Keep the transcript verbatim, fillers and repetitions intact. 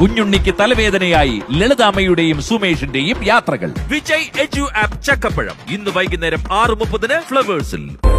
കുഞ്ഞുണ്ണിക്ക് തലവേദനയായി ലളിതാമ്മയുടെയും സുമേഷിന്റെയും യാത്രകൾ. Vijay edu app ചക്കപ്പഴം ഇന്ന് വൈകുന്നേരം ആറ് മുപ്പതിന് ഫ്ലവേഴ്സിൽ.